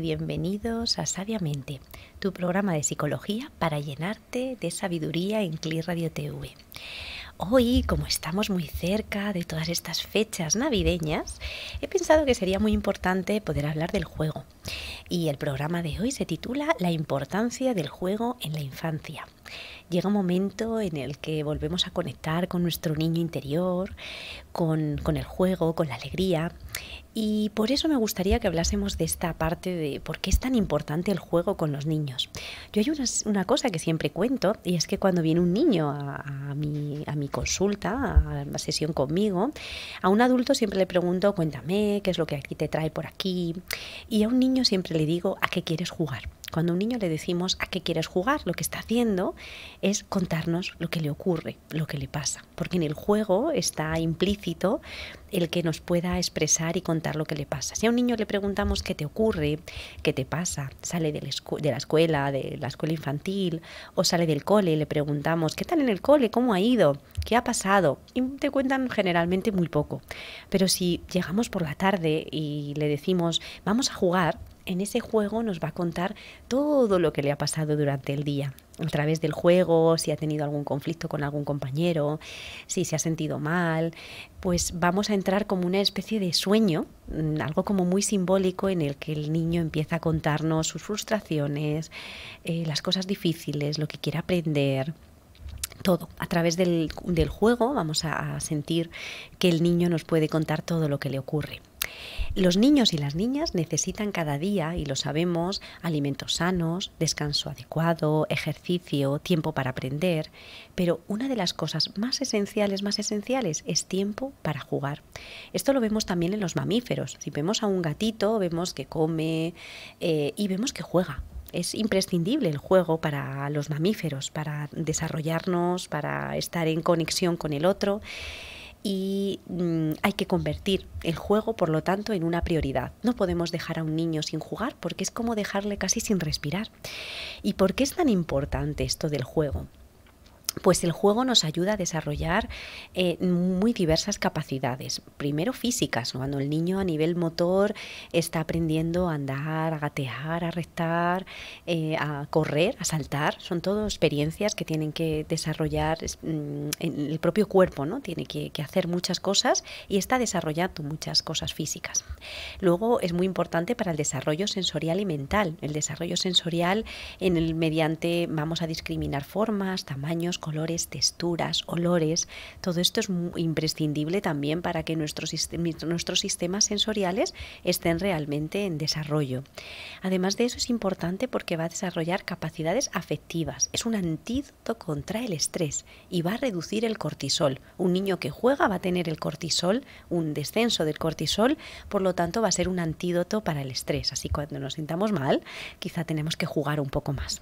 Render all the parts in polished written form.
bienvenidos a Sabiamente, tu programa de psicología para llenarte de sabiduría en CLI Radio TV. Hoy, como estamos muy cerca de todas estas fechas navideñas, he pensado que sería muy importante poder hablar del juego. Y el programa de hoy se titula La importancia del juego en la infancia. Llega un momento en el que volvemos a conectar con nuestro niño interior, con el juego, con la alegría. Y por eso me gustaría que hablásemos de esta parte de por qué es tan importante el juego con los niños. Yo hay una cosa que siempre cuento, y es que cuando viene un niño a mi consulta, a la sesión conmigo, a un adulto siempre le pregunto, cuéntame, qué es lo que aquí te trae por aquí. Y a un niño siempre le digo, ¿a qué quieres jugar? Cuando a un niño le decimos a qué quieres jugar, lo que está haciendo es contarnos lo que le ocurre, lo que le pasa. Porque en el juego está implícito el que nos pueda expresar y contar lo que le pasa. Si a un niño le preguntamos qué te ocurre, qué te pasa, sale de la escuela infantil o sale del cole y le preguntamos ¿qué tal en el cole? ¿Cómo ha ido? ¿Qué ha pasado? Y te cuentan generalmente muy poco. Pero si llegamos por la tarde y le decimos vamos a jugar, en ese juego nos va a contar todo lo que le ha pasado durante el día. A través del juego, si ha tenido algún conflicto con algún compañero, si se ha sentido mal, pues vamos a entrar como una especie de sueño, algo como muy simbólico en el que el niño empieza a contarnos sus frustraciones, las cosas difíciles, lo que quiere aprender. Todo. A través del juego vamos a sentir que el niño nos puede contar todo lo que le ocurre. Los niños y las niñas necesitan cada día, y lo sabemos, alimentos sanos, descanso adecuado, ejercicio, tiempo para aprender, pero una de las cosas más esenciales es tiempo para jugar. Esto lo vemos también en los mamíferos. Si vemos a un gatito, vemos que come y vemos que juega. Es imprescindible el juego para los mamíferos, para desarrollarnos, para estar en conexión con el otro. Y hay que convertir el juego, por lo tanto, en una prioridad. No podemos dejar a un niño sin jugar porque es como dejarle casi sin respirar. ¿Y por qué es tan importante esto del juego? Pues el juego nos ayuda a desarrollar muy diversas capacidades. Primero físicas, ¿no? Cuando el niño a nivel motor está aprendiendo a andar, a gatear, a rectar, a correr, a saltar. Son todo experiencias que tienen que desarrollar en el propio cuerpo, ¿no? Tiene que hacer muchas cosas y está desarrollando muchas cosas físicas. Luego es muy importante para el desarrollo sensorial y mental. El desarrollo sensorial mediante vamos a discriminar formas, tamaños, colores, texturas, olores. Todo esto es imprescindible también para que nuestros sistemas sensoriales estén realmente en desarrollo. Además de eso es importante porque va a desarrollar capacidades afectivas. Es un antídoto contra el estrés y va a reducir el cortisol. Un niño que juega va a tener el cortisol, un descenso del cortisol, por lo tanto va a ser un antídoto para el estrés. Así cuando nos sintamos mal, quizá tenemos que jugar un poco más.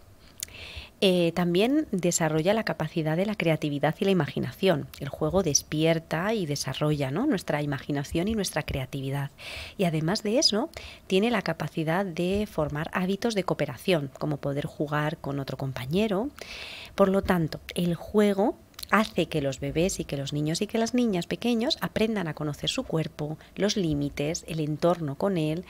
También desarrolla la capacidad de la creatividad y la imaginación. El juego despierta y desarrolla, ¿no?, nuestra imaginación y nuestra creatividad. Y además de eso, tiene la capacidad de formar hábitos de cooperación, como poder jugar con otro compañero. Por lo tanto, el juego hace que los bebés y que los niños y que las niñas pequeños aprendan a conocer su cuerpo, los límites, el entorno con él.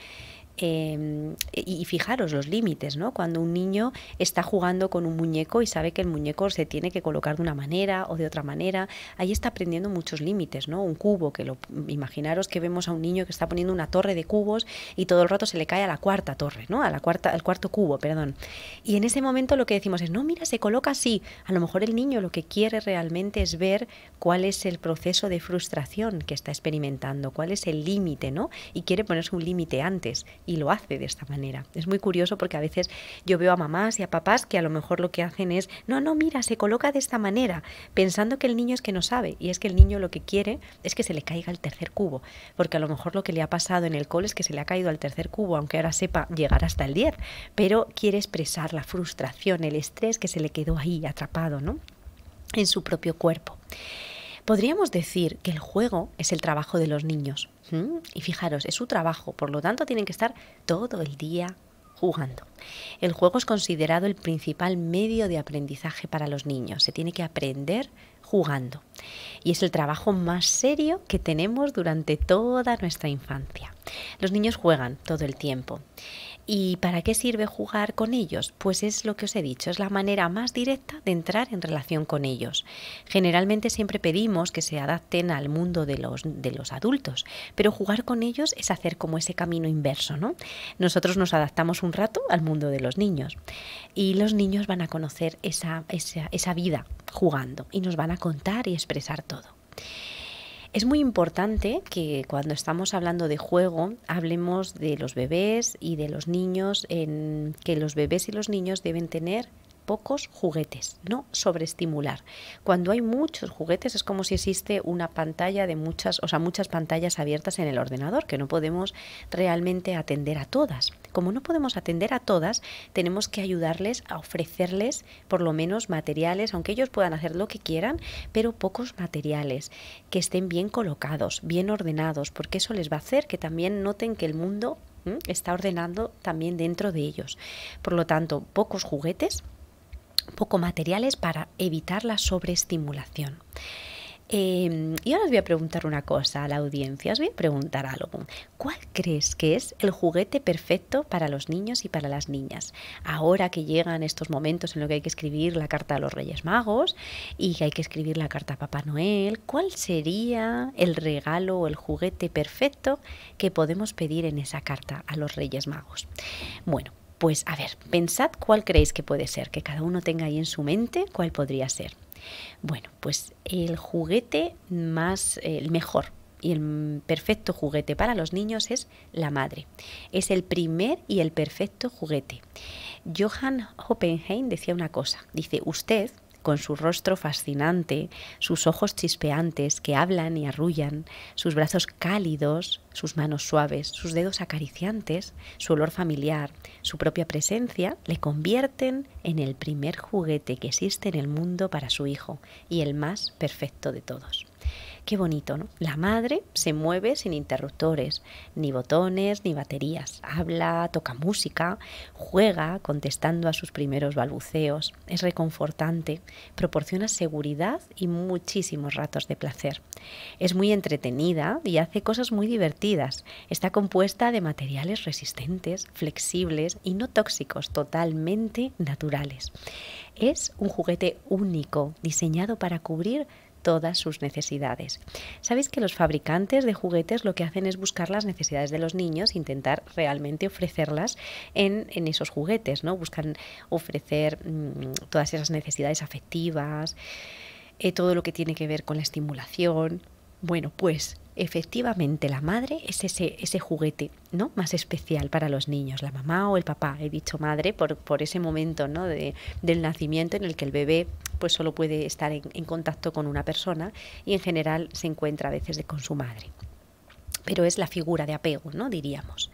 Y fijaros los límites, ¿no? Cuando un niño está jugando con un muñeco y sabe que el muñeco se tiene que colocar de una manera o de otra manera, ahí está aprendiendo muchos límites, ¿no? Un cubo, imaginaros que vemos a un niño que está poniendo una torre de cubos y todo el rato se le cae a la cuarta torre, ¿no? Al cuarto cubo, perdón. Y en ese momento lo que decimos es, no, mira, se coloca así. A lo mejor el niño lo que quiere realmente es ver cuál es el proceso de frustración que está experimentando, cuál es el límite, ¿no? Y quiere ponerse un límite antes. Y lo hace de esta manera. Es muy curioso porque a veces yo veo a mamás y a papás que a lo mejor lo que hacen es, no, mira, se coloca de esta manera, pensando que el niño es que no sabe, y es que el niño lo que quiere es que se le caiga el tercer cubo, porque a lo mejor lo que le ha pasado en el cole es que se le ha caído al tercer cubo, aunque ahora sepa llegar hasta el 10, pero quiere expresar la frustración, el estrés que se le quedó ahí atrapado, ¿no?, en su propio cuerpo. Podríamos decir que el juego es el trabajo de los niños. Y fijaros, es su trabajo, por lo tanto tienen que estar todo el día jugando. El juego es considerado el principal medio de aprendizaje para los niños. Se tiene que aprender jugando. Y es el trabajo más serio que tenemos durante toda nuestra infancia. Los niños juegan todo el tiempo. ¿Y para qué sirve jugar con ellos? Pues es lo que os he dicho, es la manera más directa de entrar en relación con ellos. Generalmente siempre pedimos que se adapten al mundo de los adultos, pero jugar con ellos es hacer como ese camino inverso, ¿no? Nosotros nos adaptamos un rato al mundo de los niños y los niños van a conocer esa vida jugando y nos van a contar y expresar todo. Es muy importante que cuando estamos hablando de juego hablemos de los bebés y de los niños, en que los bebés y los niños deben tener pocos juguetes, no sobreestimular. Cuando hay muchos juguetes es como si existe una pantalla de muchas pantallas abiertas en el ordenador, que no podemos realmente atender a todas. Como no podemos atender a todas, tenemos que ayudarles a ofrecerles por lo menos materiales, aunque ellos puedan hacer lo que quieran, pero pocos materiales, que estén bien colocados, bien ordenados, porque eso les va a hacer que también noten que el mundo está ordenando también dentro de ellos. Por lo tanto, pocos juguetes, poco materiales para evitar la sobreestimulación. Y ahora os voy a preguntar una cosa a la audiencia, os voy a preguntar algo. ¿Cuál crees que es el juguete perfecto para los niños y para las niñas? Ahora que llegan estos momentos en los que hay que escribir la carta a los Reyes Magos y que hay que escribir la carta a Papá Noel, ¿cuál sería el regalo o el juguete perfecto que podemos pedir en esa carta a los Reyes Magos? Bueno, pues a ver, pensad cuál creéis que puede ser, que cada uno tenga ahí en su mente cuál podría ser. Bueno, pues el juguete el mejor y el perfecto juguete para los niños es la madre. Es el primer y el perfecto juguete. Johann Oppenheim decía una cosa, dice, usted, con su rostro fascinante, sus ojos chispeantes que hablan y arrullan, sus brazos cálidos, sus manos suaves, sus dedos acariciantes, su olor familiar, su propia presencia, le convierten en el primer juguete que existe en el mundo para su hijo y el más perfecto de todos. Qué bonito, ¿no? La madre se mueve sin interruptores, ni botones, ni baterías. Habla, toca música, juega contestando a sus primeros balbuceos. Es reconfortante, proporciona seguridad y muchísimos ratos de placer. Es muy entretenida y hace cosas muy divertidas. Está compuesta de materiales resistentes, flexibles y no tóxicos, totalmente naturales. Es un juguete único, diseñado para cubrir todas sus necesidades. ¿Sabéis que los fabricantes de juguetes lo que hacen es buscar las necesidades de los niños e intentar realmente ofrecerlas en esos juguetes, ¿no? Buscan ofrecer todas esas necesidades afectivas, todo lo que tiene que ver con la estimulación. Bueno, pues efectivamente la madre es ese juguete, ¿no?, más especial para los niños, la mamá o el papá. He dicho madre por ese momento, ¿no?, del nacimiento en el que el bebé pues solo puede estar en contacto con una persona y en general se encuentra a veces con su madre. Pero es la figura de apego, ¿no?, diríamos.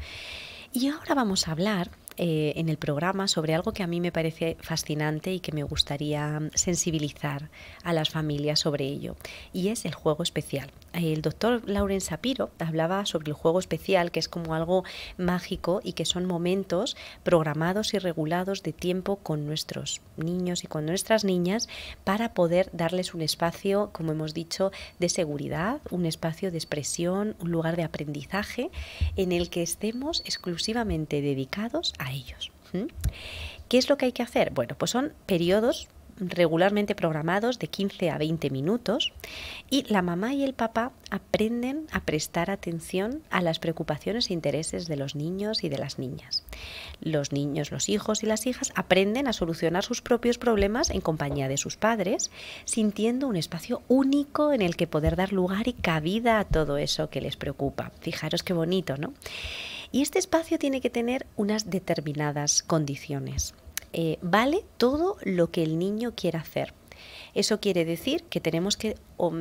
Y ahora vamos a hablar en el programa sobre algo que a mí me parece fascinante y que me gustaría sensibilizar a las familias sobre ello, y es el juego especial. El doctor Lauren Sapiro hablaba sobre el juego especial, que es como algo mágico y que son momentos programados y regulados de tiempo con nuestros niños y con nuestras niñas para poder darles un espacio, como hemos dicho, de seguridad, un espacio de expresión, un lugar de aprendizaje en el que estemos exclusivamente dedicados a ellos. ¿Qué es lo que hay que hacer? Bueno, pues son periodos regularmente programados de 15 a 20 minutos y la mamá y el papá aprenden a prestar atención a las preocupaciones e intereses de los niños y de las niñas. Los niños, los hijos y las hijas aprenden a solucionar sus propios problemas en compañía de sus padres, sintiendo un espacio único en el que poder dar lugar y cabida a todo eso que les preocupa. Fijaros qué bonito, ¿no? Y este espacio tiene que tener unas determinadas condiciones. Vale todo lo que el niño quiera hacer. Eso quiere decir que tenemos que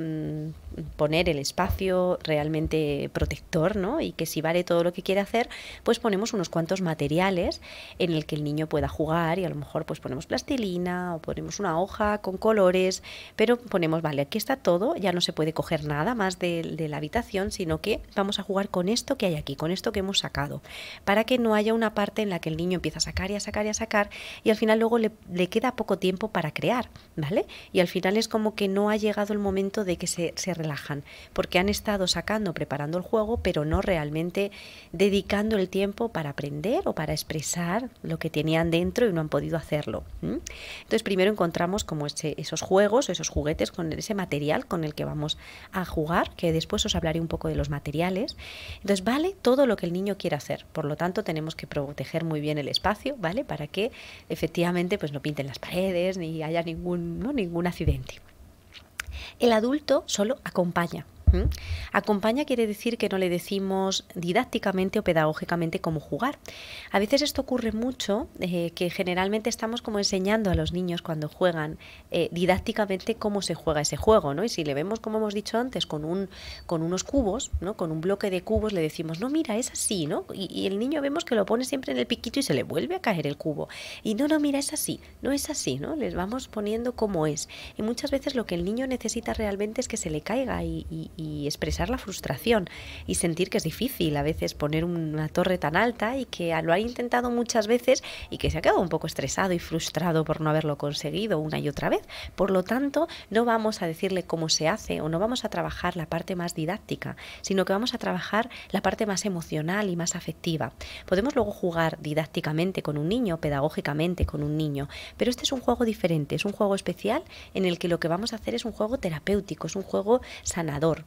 poner el espacio realmente protector, ¿no? Y que si vale todo lo que quiere hacer, pues ponemos unos cuantos materiales en el que el niño pueda jugar y a lo mejor pues ponemos plastilina o ponemos una hoja con colores, pero ponemos, vale, aquí está todo, ya no se puede coger nada más de la habitación, sino que vamos a jugar con esto que hay aquí, con esto que hemos sacado, para que no haya una parte en la que el niño empieza a sacar y a sacar y a sacar y al final luego le queda poco tiempo para crear, ¿vale? Y al final es como que no ha llegado el momento momento de que se relajan, porque han estado sacando, preparando el juego, pero no realmente dedicando el tiempo para aprender o para expresar lo que tenían dentro y no han podido hacerlo. Entonces primero encontramos como esos juegos, esos juguetes con ese material con el que vamos a jugar, que después os hablaré un poco de los materiales. Entonces vale todo lo que el niño quiera hacer, por lo tanto tenemos que proteger muy bien el espacio, ¿vale? Para que efectivamente pues no pinten las paredes ni haya ningún accidente. El adulto solo acompaña. Acompaña quiere decir que no le decimos didácticamente o pedagógicamente cómo jugar. A veces esto ocurre mucho, que generalmente estamos como enseñando a los niños cuando juegan didácticamente cómo se juega ese juego, ¿no? Y si le vemos, como hemos dicho antes, con unos cubos, ¿no? Con un bloque de cubos, le decimos, no, mira, es así, ¿no? Y el niño vemos que lo pone siempre en el piquito y se le vuelve a caer el cubo. Y no, mira, es así, no es así, ¿no? Les vamos poniendo cómo es. Y muchas veces lo que el niño necesita realmente es que se le caiga y expresar la frustración y sentir que es difícil a veces poner una torre tan alta y que lo ha intentado muchas veces y que se ha quedado un poco estresado y frustrado por no haberlo conseguido una y otra vez. Por lo tanto, no vamos a decirle cómo se hace o no vamos a trabajar la parte más didáctica, sino que vamos a trabajar la parte más emocional y más afectiva. Podemos luego jugar didácticamente con un niño, pedagógicamente con un niño, pero este es un juego diferente, es un juego especial en el que lo que vamos a hacer es un juego terapéutico, es un juego sanador.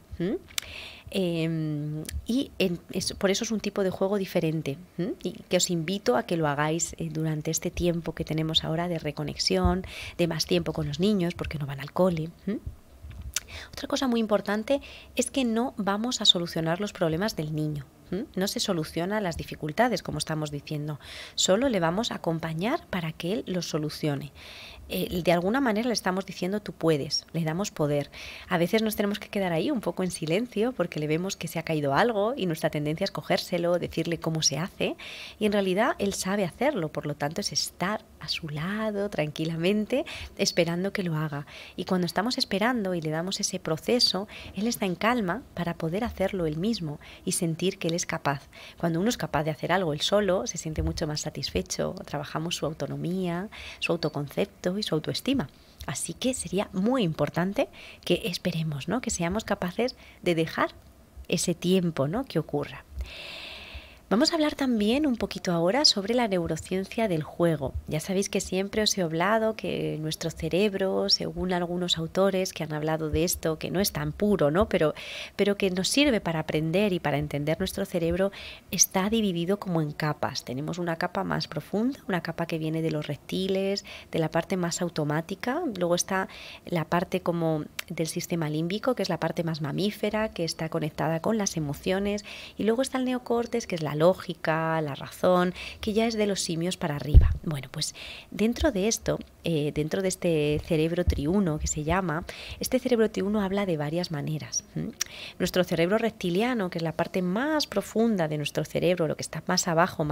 Por eso es un tipo de juego diferente y que os invito a que lo hagáis durante este tiempo que tenemos ahora de reconexión, de más tiempo con los niños porque no van al cole. Otra cosa muy importante es que no vamos a solucionar los problemas del niño. No se solucionan las dificultades, como estamos diciendo. Solo le vamos a acompañar para que él los solucione. De alguna manera le estamos diciendo tú puedes, le damos poder. A veces nos tenemos que quedar ahí un poco en silencio porque le vemos que se ha caído algo y nuestra tendencia es cogérselo, decirle cómo se hace y en realidad él sabe hacerlo, por lo tanto es estar a su lado tranquilamente esperando que lo haga. Y cuando estamos esperando y le damos ese proceso, él está en calma para poder hacerlo él mismo y sentir que él es capaz. Cuando uno es capaz de hacer algo él solo, se siente mucho más satisfecho, trabajamos su autonomía, su autoconcepto y su autoestima. Así que sería muy importante que esperemos, ¿no? Que seamos capaces de dejar ese tiempo, ¿no? Que ocurra. Vamos a hablar también un poquito ahora sobre la neurociencia del juego. Ya sabéis que siempre os he hablado que nuestro cerebro, según algunos autores que han hablado de esto, que no es tan puro, ¿no? Pero que nos sirve para aprender y para entender nuestro cerebro, está dividido como en capas. Tenemos una capa más profunda, una capa que viene de los reptiles, de la parte más automática. Luego está la parte como del sistema límbico, que es la parte más mamífera, que está conectada con las emociones. Y luego está el neocórtex, que es la lógica, la razón, que ya es de los simios para arriba. Bueno, pues dentro de esto, dentro de este cerebro triuno que se llama, este cerebro triuno habla de varias maneras. Nuestro cerebro reptiliano, que es la parte más profunda de nuestro cerebro, lo que está más abajo,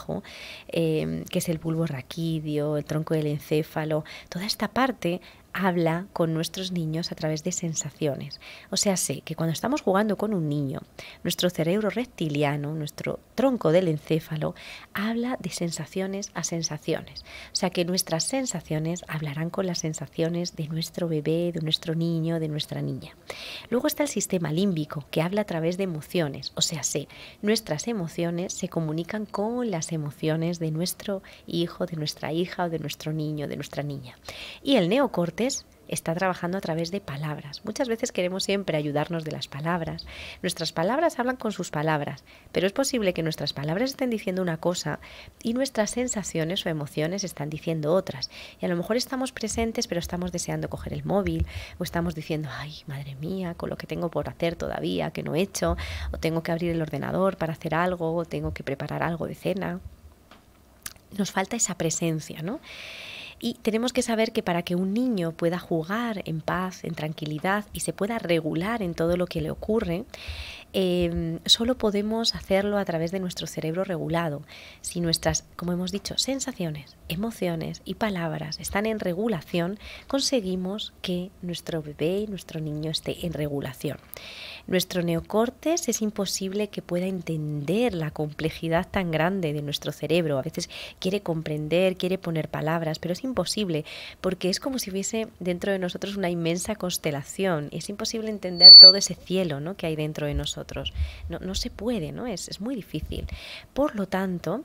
que es el bulbo raquídeo, el tronco del encéfalo, toda esta parte habla con nuestros niños a través de sensaciones. O sea, sé que cuando estamos jugando con un niño, nuestro cerebro reptiliano, nuestro tronco del encéfalo, habla de sensaciones a sensaciones. O sea, que nuestras sensaciones hablarán con las sensaciones de nuestro bebé, de nuestro niño, de nuestra niña. Luego está el sistema límbico, que habla a través de emociones. O sea, sé, nuestras emociones se comunican con las emociones de nuestro hijo, de nuestra hija o de nuestro niño, de nuestra niña. Y el neocórtex está trabajando a través de palabras. Muchas veces queremos siempre ayudarnos de las palabras. Nuestras palabras hablan con sus palabras, pero es posible que nuestras palabras estén diciendo una cosa y nuestras sensaciones o emociones están diciendo otras. Y a lo mejor estamos presentes, pero estamos deseando coger el móvil o estamos diciendo, ay, madre mía, con lo que tengo por hacer todavía, que no he hecho, o tengo que abrir el ordenador para hacer algo, o tengo que preparar algo de cena. Nos falta esa presencia, ¿no? Y tenemos que saber que para que un niño pueda jugar en paz, en tranquilidad y se pueda regular en todo lo que le ocurre, solo podemos hacerlo a través de nuestro cerebro regulado. Si nuestras, como hemos dicho, sensaciones, emociones y palabras están en regulación, conseguimos que nuestro bebé, nuestro niño esté en regulación. Nuestro neocortes es imposible que pueda entender la complejidad tan grande de nuestro cerebro. A veces quiere comprender, quiere poner palabras, pero es imposible porque es como si hubiese dentro de nosotros una inmensa constelación. Es imposible entender todo ese cielo, ¿no?, que hay dentro de nosotros. No se puede, ¿no? Es muy difícil. Por lo tanto,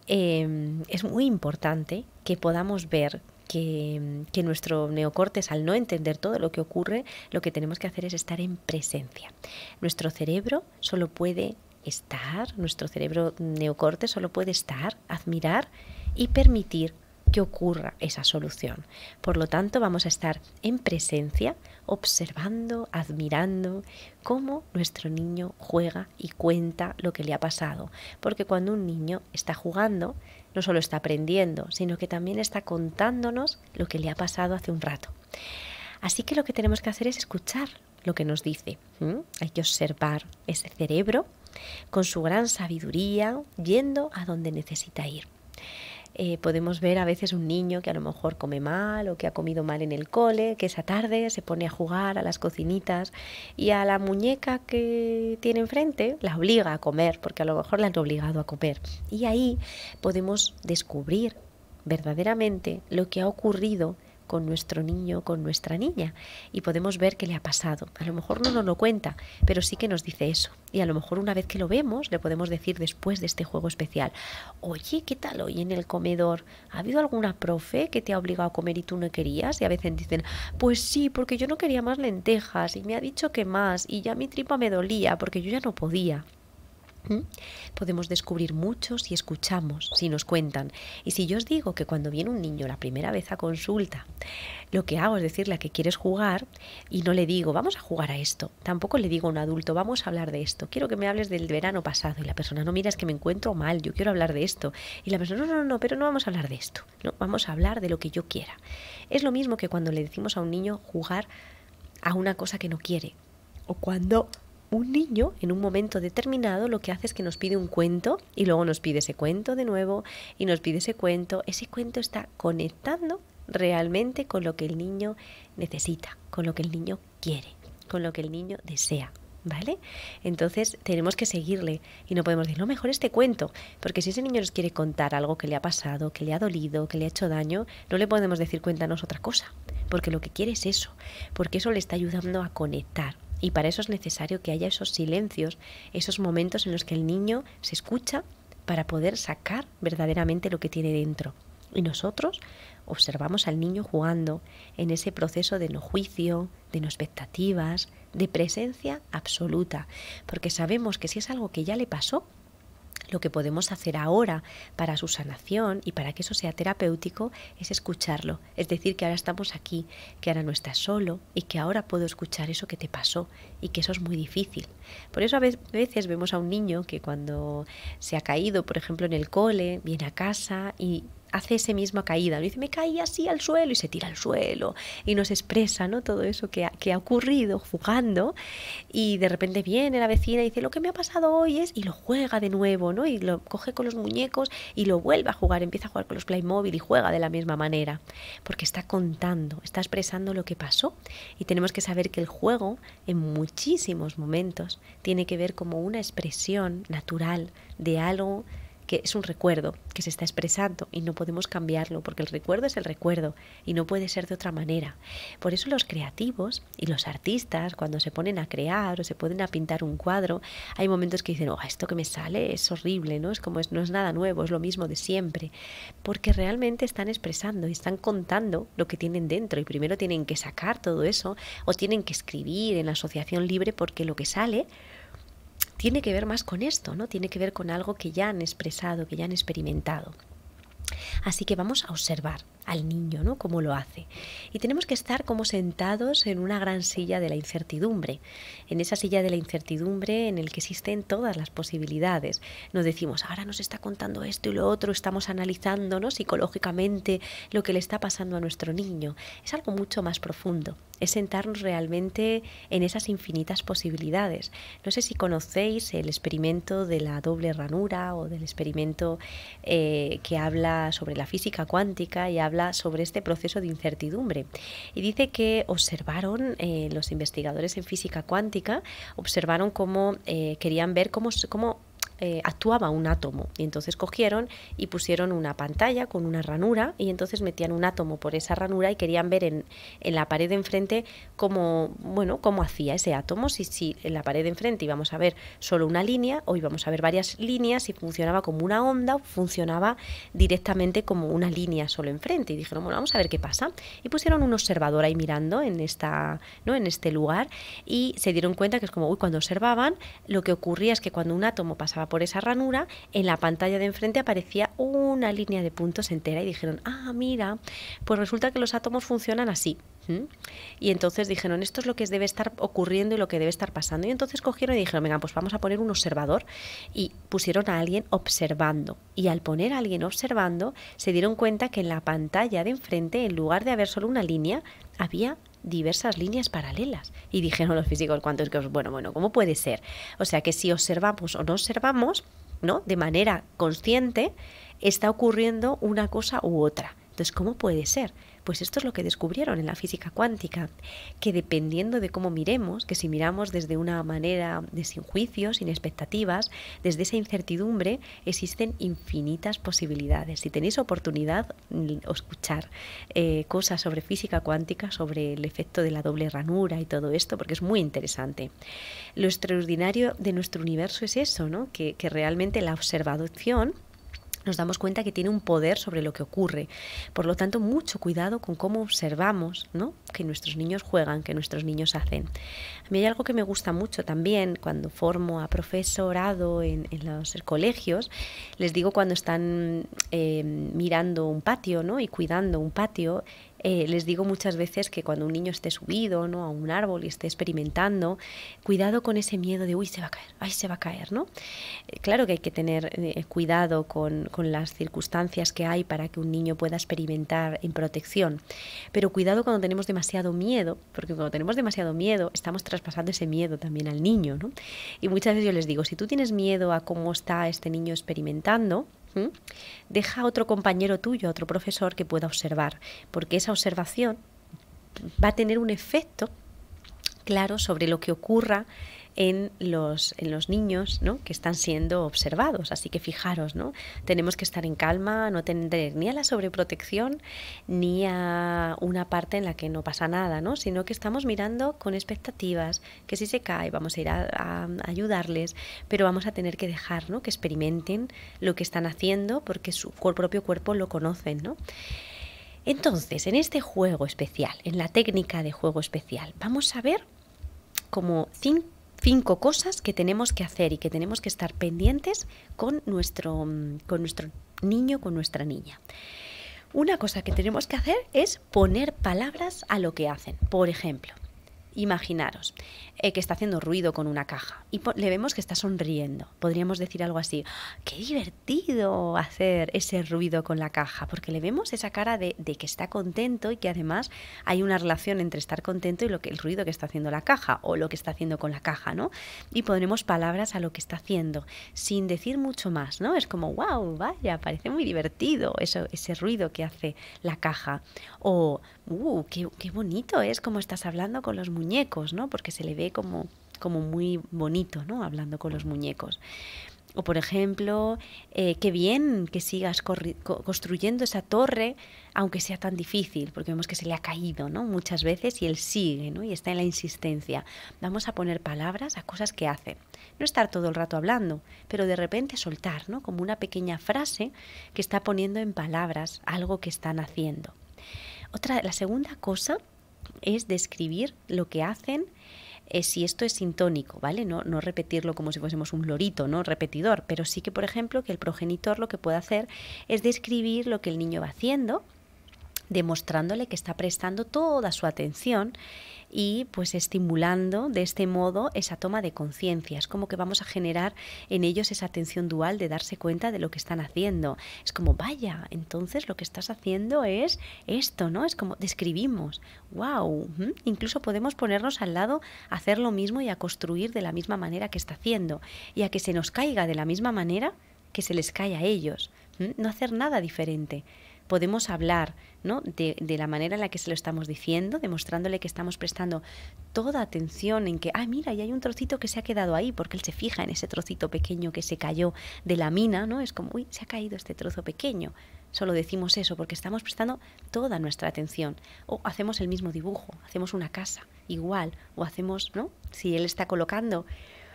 es muy importante que podamos ver que nuestro neocortes, al no entender todo lo que ocurre, lo que tenemos que hacer es estar en presencia. Nuestro cerebro solo puede estar, nuestro cerebro neocortes solo puede estar, admirar y permitir que ocurra esa solución. Por lo tanto, vamos a estar en presencia, observando, admirando cómo nuestro niño juega y cuenta lo que le ha pasado. Porque cuando un niño está jugando, no solo está aprendiendo, sino que también está contándonos lo que le ha pasado hace un rato. Así que lo que tenemos que hacer es escuchar lo que nos dice. Hay que observar ese cerebro con su gran sabiduría, yendo a donde necesita ir. Podemos ver a veces un niño que a lo mejor come mal o que ha comido mal en el cole, que esa tarde se pone a jugar a las cocinitas y a la muñeca que tiene enfrente la obliga a comer, porque a lo mejor la han obligado a comer. Y ahí podemos descubrir verdaderamente lo que ha ocurrido con nuestro niño, con nuestra niña, y podemos ver qué le ha pasado. A lo mejor no nos lo cuenta, pero sí que nos dice eso. Y a lo mejor una vez que lo vemos, le podemos decir después de este juego especial: oye, ¿qué tal hoy en el comedor? ¿Ha habido alguna profe que te ha obligado a comer y tú no querías? Y a veces dicen: pues sí, porque yo no quería más lentejas y me ha dicho que más y ya mi tripa me dolía porque yo ya no podía. Podemos descubrir mucho si escuchamos, si nos cuentan. Y si yo os digo que cuando viene un niño la primera vez a consulta, lo que hago es decirle a que quieres jugar y no le digo vamos a jugar a esto, tampoco le digo a un adulto vamos a hablar de esto, quiero que me hables del verano pasado, y la persona: no, mira, es que me encuentro mal, yo quiero hablar de esto, y la persona: no, pero no vamos a hablar de esto, no, vamos a hablar de lo que yo quiera. Es lo mismo que cuando le decimos a un niño jugar a una cosa que no quiere, o cuando un niño en un momento determinado lo que hace es que nos pide un cuento y luego nos pide ese cuento de nuevo y nos pide ese cuento. Ese cuento está conectando realmente con lo que el niño necesita, con lo que el niño quiere, con lo que el niño desea, ¿vale? Entonces tenemos que seguirle y no podemos decir: no, mejor este cuento, porque si ese niño nos quiere contar algo que le ha pasado, que le ha dolido, que le ha hecho daño, no le podemos decir cuéntanos otra cosa, porque lo que quiere es eso, porque eso le está ayudando a conectar. Y para eso es necesario que haya esos silencios, esos momentos en los que el niño se escucha para poder sacar verdaderamente lo que tiene dentro. Y nosotros observamos al niño jugando en ese proceso de no juicio, de no expectativas, de presencia absoluta, porque sabemos que si es algo que ya le pasó, lo que podemos hacer ahora para su sanación y para que eso sea terapéutico es escucharlo. Es decir, que ahora estamos aquí, que ahora no estás solo y que ahora puedo escuchar eso que te pasó y que eso es muy difícil. Por eso a veces vemos a un niño que cuando se ha caído, por ejemplo, en el cole, viene a casa y hace esa misma caída, ¿no? Dice: me caí así al suelo, y se tira al suelo y nos expresa, ¿no?, todo eso que ha ocurrido jugando, y de repente viene la vecina y dice: lo que me ha pasado hoy es, y lo juega de nuevo, ¿no?, y lo coge con los muñecos y lo vuelve a jugar, empieza a jugar con los Playmobil y juega de la misma manera, porque está contando, está expresando lo que pasó. Y tenemos que saber que el juego en muchísimos momentos tiene que ver como una expresión natural de algo que es un recuerdo que se está expresando y no podemos cambiarlo, porque el recuerdo es el recuerdo y no puede ser de otra manera. Por eso los creativos y los artistas, cuando se ponen a crear o se ponen a pintar un cuadro, hay momentos que dicen: esto que me sale es horrible, ¿no? No es nada nuevo, es lo mismo de siempre, porque realmente están expresando y están contando lo que tienen dentro, y primero tienen que sacar todo eso o tienen que escribir en asociación libre, porque lo que sale tiene que ver más con esto, ¿no? Tiene que ver con algo que ya han expresado, que ya han experimentado. Así que vamos a observar al niño, ¿no? Cómo lo hace. Y tenemos que estar como sentados en una gran silla de la incertidumbre, en esa silla de la incertidumbre en el que existen todas las posibilidades. Nos decimos, ahora nos está contando esto y lo otro, estamos analizando, ¿no?, psicológicamente lo que le está pasando a nuestro niño. Es algo mucho más profundo. Es sentarnos realmente en esas infinitas posibilidades. No sé si conocéis el experimento de la doble ranura o del experimento que habla sobre la física cuántica y habla sobre este proceso de incertidumbre. Y dice que observaron, los investigadores en física cuántica, observaron cómo querían ver cómo actuaba un átomo, y entonces cogieron y pusieron una pantalla con una ranura y entonces metían un átomo por esa ranura y querían ver en la pared de enfrente cómo hacía ese átomo, si en la pared de enfrente íbamos a ver solo una línea o íbamos a ver varias líneas, si funcionaba como una onda o funcionaba directamente como una línea solo enfrente. Y dijeron, bueno, vamos a ver qué pasa. Y pusieron un observador ahí mirando en este lugar y se dieron cuenta que es como, cuando observaban, lo que ocurría es que cuando un átomo pasaba por esa ranura, en la pantalla de enfrente aparecía una línea de puntos entera y dijeron, mira, pues resulta que los átomos funcionan así. Y entonces dijeron, esto es lo que debe estar ocurriendo y lo que debe estar pasando. Y entonces cogieron y dijeron, venga, pues vamos a poner un observador. Y pusieron a alguien observando. Y al poner a alguien observando, se dieron cuenta que en la pantalla de enfrente, en lugar de haber solo una línea, había diversas líneas paralelas. Y dijeron los físicos cuánticos, bueno, ¿cómo puede ser? O sea que si observamos o no observamos, ¿no?, de manera consciente, está ocurriendo una cosa u otra. Entonces, ¿cómo puede ser? Pues esto es lo que descubrieron en la física cuántica, que dependiendo de cómo miremos, que si miramos desde una manera de sin juicios, sin expectativas, desde esa incertidumbre, existen infinitas posibilidades. Si tenéis oportunidad de escuchar cosas sobre física cuántica, sobre el efecto de la doble ranura y todo esto, porque es muy interesante. Lo extraordinario de nuestro universo es eso, ¿no?, que realmente la observación nos damos cuenta que tiene un poder sobre lo que ocurre. Por lo tanto, mucho cuidado con cómo observamos, ¿no?, que nuestros niños juegan, que nuestros niños hacen. A mí hay algo que me gusta mucho también cuando formo a profesorado en los colegios. Les digo cuando están mirando un patio, ¿no?, y cuidando un patio, les digo muchas veces que cuando un niño esté subido, ¿no?, a un árbol y esté experimentando, cuidado con ese miedo de, uy, se va a caer, ay, se va a caer, ¿no? Claro que hay que tener cuidado con las circunstancias que hay para que un niño pueda experimentar en protección, pero cuidado cuando tenemos demasiado miedo, porque cuando tenemos demasiado miedo estamos traspasando ese miedo también al niño, ¿no? Y muchas veces yo les digo, si tú tienes miedo a cómo está este niño experimentando, deja a otro compañero tuyo, a otro profesor que pueda observar, porque esa observación va a tener un efecto claro sobre lo que ocurra en los niños, ¿no?, que están siendo observados. Así que fijaros, ¿no?, tenemos que estar en calma, no tender ni a la sobreprotección ni a una parte en la que no pasa nada, ¿no?, sino que estamos mirando con expectativas, que si se cae vamos a ir a ayudarles, pero vamos a tener que dejar, ¿no?, que experimenten lo que están haciendo porque su propio cuerpo lo conocen, ¿no? Entonces, en este juego especial, en la técnica de juego especial, vamos a ver como 5 cosas que tenemos que hacer y que tenemos que estar pendientes con nuestro niño, con nuestra niña. Una cosa que tenemos que hacer es poner palabras a lo que hacen. Por ejemplo, imaginaros que está haciendo ruido con una caja y le vemos que está sonriendo. Podríamos decir algo así, qué divertido hacer ese ruido con la caja, porque le vemos esa cara de que está contento y que además hay una relación entre estar contento y el ruido que está haciendo la caja o lo que está haciendo con la caja, ¿no? Y pondremos palabras a lo que está haciendo sin decir mucho más, ¿no? Es como, wow, vaya, parece muy divertido ese ruido que hace la caja. O, qué bonito es como estás hablando con los muñecos, ¿no? Porque se le ve como muy bonito, ¿no?, hablando con los muñecos. O, por ejemplo, qué bien que sigas construyendo esa torre, aunque sea tan difícil, porque vemos que se le ha caído, ¿no?, muchas veces y él sigue, ¿no?, y está en la insistencia. Vamos a poner palabras a cosas que hacen. No estar todo el rato hablando, pero de repente soltar, ¿no?, como una pequeña frase que está poniendo en palabras algo que están haciendo. La segunda cosa es describir lo que hacen, si esto es sintónico, ¿vale? No repetirlo como si fuésemos un lorito, ¿no?, repetidor, pero sí que, por ejemplo, que el progenitor lo que puede hacer es describir lo que el niño va haciendo demostrándole que está prestando toda su atención y pues estimulando de este modo esa toma de conciencia. Es como que vamos a generar en ellos esa atención dual de darse cuenta de lo que están haciendo. Es como, vaya, entonces lo que estás haciendo es esto, ¿no? Es como describimos, wow, incluso podemos ponernos al lado, hacer lo mismo y a construir de la misma manera que está haciendo y a que se nos caiga de la misma manera que se les cae a ellos. No hacer nada diferente. Podemos hablar, ¿no?, de la manera en la que se lo estamos diciendo, demostrándole que estamos prestando toda atención en que, mira, y hay un trocito que se ha quedado ahí, porque él se fija en ese trocito pequeño que se cayó de la mina, ¿no? Es como, uy, se ha caído este trozo pequeño. Solo decimos eso porque estamos prestando toda nuestra atención. O hacemos el mismo dibujo, hacemos una casa igual, o hacemos, ¿no? Si él está colocando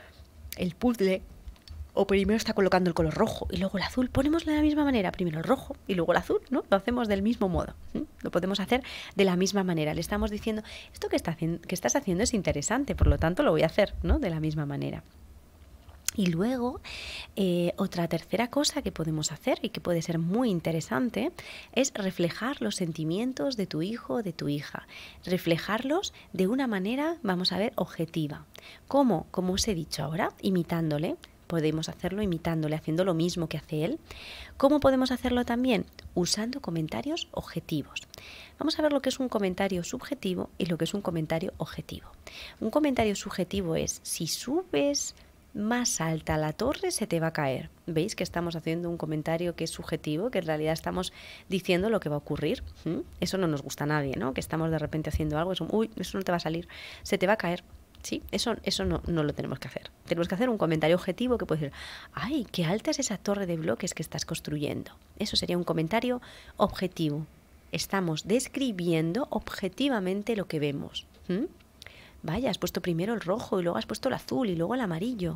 el puzzle, o primero está colocando el color rojo y luego el azul, ponemos de la misma manera, primero el rojo y luego el azul, ¿no? Lo hacemos del mismo modo, lo podemos hacer de la misma manera. Le estamos diciendo, esto que estás haciendo es interesante, por lo tanto lo voy a hacer, ¿no?, de la misma manera. Y luego, otra tercera cosa que podemos hacer y que puede ser muy interesante es reflejar los sentimientos de tu hijo o de tu hija. Reflejarlos de una manera, vamos a ver, objetiva. ¿Cómo? Como os he dicho ahora, imitándole. Podemos hacerlo imitándole, haciendo lo mismo que hace él. ¿Cómo podemos hacerlo también? Usando comentarios objetivos. Vamos a ver lo que es un comentario subjetivo y lo que es un comentario objetivo. Un comentario subjetivo es, si subes más alta la torre se te va a caer. ¿Veis que estamos haciendo un comentario que es subjetivo, que en realidad estamos diciendo lo que va a ocurrir? Eso no nos gusta a nadie, ¿no? Que estamos de repente haciendo algo, uy, eso no te va a salir, se te va a caer. Sí, eso no lo tenemos que hacer. Tenemos que hacer un comentario objetivo que puede decir, ¡ay, qué alta es esa torre de bloques que estás construyendo! Eso sería un comentario objetivo. Estamos describiendo objetivamente lo que vemos. Vaya, has puesto primero el rojo y luego has puesto el azul y luego el amarillo.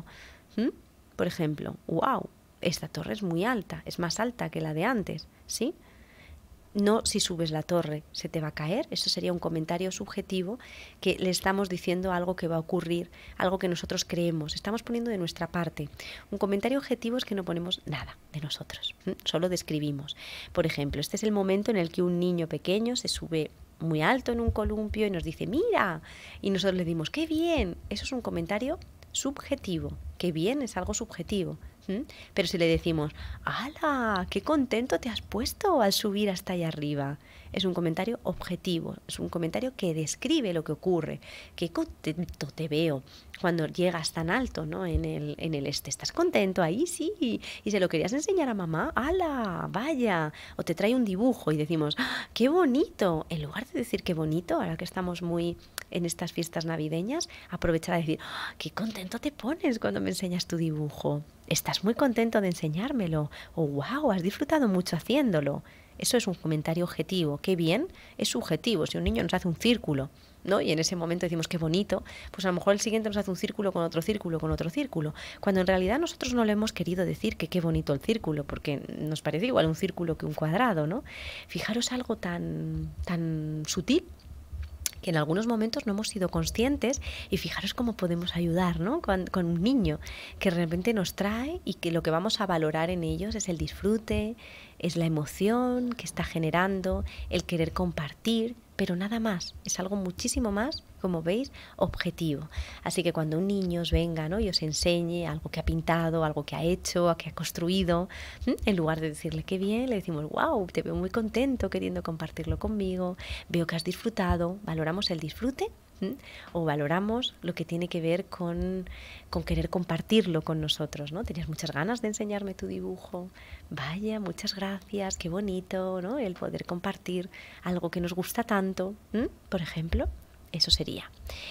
Por ejemplo, ¡wow! Esta torre es muy alta, es más alta que la de antes, ¿sí? No, si subes la torre se te va a caer. Eso sería un comentario subjetivo que le estamos diciendo algo que va a ocurrir, algo que nosotros creemos. Estamos poniendo de nuestra parte. Un comentario objetivo es que no ponemos nada de nosotros, solo describimos. Por ejemplo, este es el momento en el que un niño pequeño se sube muy alto en un columpio y nos dice, ¡mira! Y nosotros le dimos, ¡qué bien! Eso es un comentario subjetivo. ¡Qué bien! Es algo subjetivo. Pero si le decimos, ¡hala! ¡Qué contento te has puesto al subir hasta allá arriba! Es un comentario objetivo, es un comentario que describe lo que ocurre. ¡Qué contento te veo cuando llegas tan alto, ¿no?, en el este! ¿Estás contento? Ahí sí. ¿Y se lo querías enseñar a mamá? ¡Hala! ¡Vaya! O te trae un dibujo y decimos, ¡qué bonito! En lugar de decir qué bonito, ahora que estamos muy en estas fiestas navideñas, aprovechar a decir, ¡qué contento te pones cuando me enseñas tu dibujo! ¿Estás muy contento de enseñármelo? O ¡wow! Has disfrutado mucho haciéndolo. Eso es un comentario objetivo. ¡Qué bien! Es subjetivo. Si un niño nos hace un círculo, ¿no?, y en ese momento decimos qué bonito, pues a lo mejor el siguiente nos hace un círculo con otro círculo, con otro círculo. Cuando en realidad nosotros no le hemos querido decir que qué bonito el círculo, porque nos parece igual un círculo que un cuadrado, ¿no? Fijaros algo tan sutil, que en algunos momentos no hemos sido conscientes, y fijaros cómo podemos ayudar, ¿no?, con un niño que de repente nos trae y que lo que vamos a valorar en ellos es el disfrute, es la emoción que está generando, el querer compartir, pero nada más, es algo muchísimo más, como veis, objetivo. Así que cuando un niño os venga, ¿no?, y os enseñe algo que ha pintado, algo que ha hecho, que ha construido, en lugar de decirle qué bien, le decimos, wow, te veo muy contento queriendo compartirlo conmigo, veo que has disfrutado. Valoramos el disfrute, o valoramos lo que tiene que ver con querer compartirlo con nosotros, ¿no? Tenías muchas ganas de enseñarme tu dibujo, vaya, muchas gracias, qué bonito, ¿no?, el poder compartir algo que nos gusta tanto, por ejemplo. Eso sería.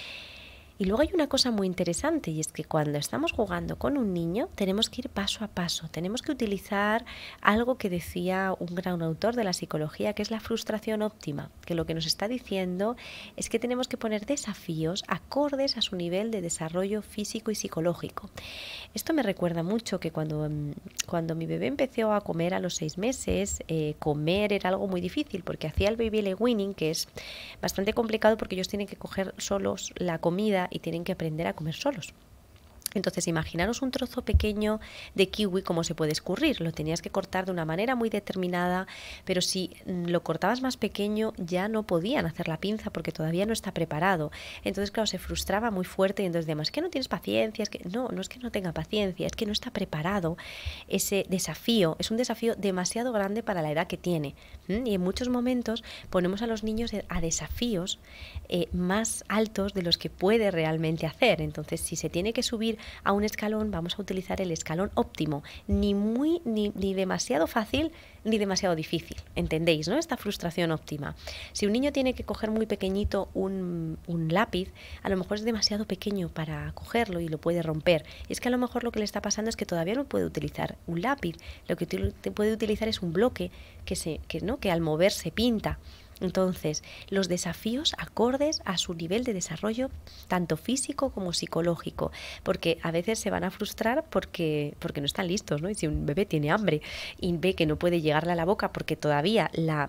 Y luego hay una cosa muy interesante, y es que cuando estamos jugando con un niño tenemos que ir paso a paso, tenemos que utilizar algo que decía un gran autor de la psicología, que es la frustración óptima, que lo que nos está diciendo es que tenemos que poner desafíos acordes a su nivel de desarrollo físico y psicológico. Esto me recuerda mucho que cuando mi bebé empezó a comer a los 6 meses, comer era algo muy difícil, porque hacía el baby led weaning, que es bastante complicado porque ellos tienen que coger solos la comida y tienen que aprender a comer solos. Entonces, imaginaros un trozo pequeño de kiwi, cómo se puede escurrir. Lo tenías que cortar de una manera muy determinada, pero si lo cortabas más pequeño ya no podían hacer la pinza porque todavía no está preparado. Entonces, claro, se frustraba muy fuerte y entonces decíamos, es que no tienes paciencia, es que no es que no tenga paciencia, es que no está preparado. Ese desafío es un desafío demasiado grande para la edad que tiene. Y en muchos momentos ponemos a los niños a desafíos más altos de los que puede realmente hacer. Entonces, si se tiene que subir a un escalón, vamos a utilizar el escalón óptimo, ni demasiado fácil ni demasiado difícil, ¿entendéis, no? Esta frustración óptima. Si un niño tiene que coger muy pequeñito un lápiz, a lo mejor es demasiado pequeño para cogerlo y lo puede romper. Y es que a lo mejor lo que le está pasando es que todavía no puede utilizar un lápiz, lo que puede utilizar es un bloque que al mover se pinta. Entonces, los desafíos acordes a su nivel de desarrollo, tanto físico como psicológico, porque a veces se van a frustrar porque no están listos, ¿no? Y si un bebé tiene hambre y ve que no puede llegarle a la boca porque todavía la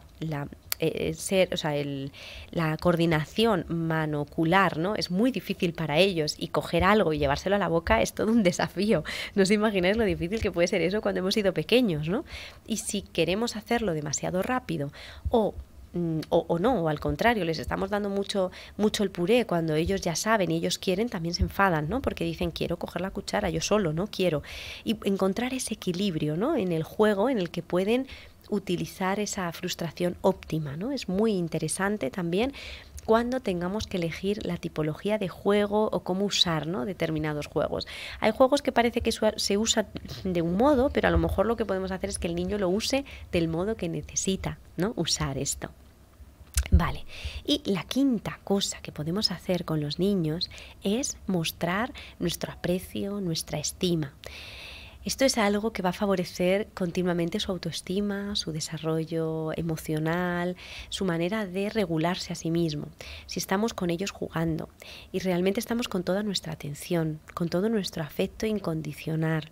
coordinación manocular, ¿no? Es muy difícil para ellos y coger algo y llevárselo a la boca es todo un desafío. No os imagináis lo difícil que puede ser eso cuando hemos sido pequeños, ¿no? Y si queremos hacerlo demasiado rápido o no, o al contrario, les estamos dando mucho el puré cuando ellos ya saben y ellos quieren, también se enfadan, ¿no? Porque dicen, quiero coger la cuchara, yo solo, no quiero. Y encontrar ese equilibrio, ¿no? En el juego en el que pueden utilizar esa frustración óptima, ¿no? Es muy interesante también cuando tengamos que elegir la tipología de juego o cómo usar, ¿no? Determinados juegos. Hay juegos que parece que se usan de un modo, pero a lo mejor lo que podemos hacer es que el niño lo use del modo que necesita, ¿no? Usar esto. Vale, y la quinta cosa que podemos hacer con los niños es mostrar nuestro aprecio, nuestra estima. Esto es algo que va a favorecer continuamente su autoestima, su desarrollo emocional, su manera de regularse a sí mismo. Si estamos con ellos jugando y realmente estamos con toda nuestra atención, con todo nuestro afecto incondicional,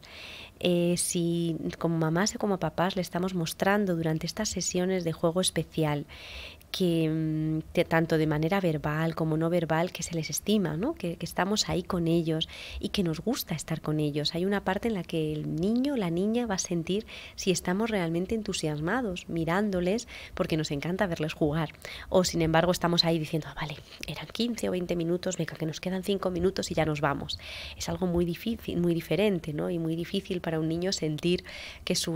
si como mamás y como papás le estamos mostrando durante estas sesiones de juego especial que tanto de manera verbal como no verbal que se les estima, ¿no? Que estamos ahí con ellos y que nos gusta estar con ellos. Hay una parte en la que el niño, la niña va a sentir si estamos realmente entusiasmados mirándoles porque nos encanta verles jugar. O sin embargo estamos ahí diciendo, vale, eran 15 o 20 minutos, venga, que nos quedan 5 minutos y ya nos vamos. Es algo muy difícil, muy diferente, ¿no? Y muy difícil para un niño sentir que es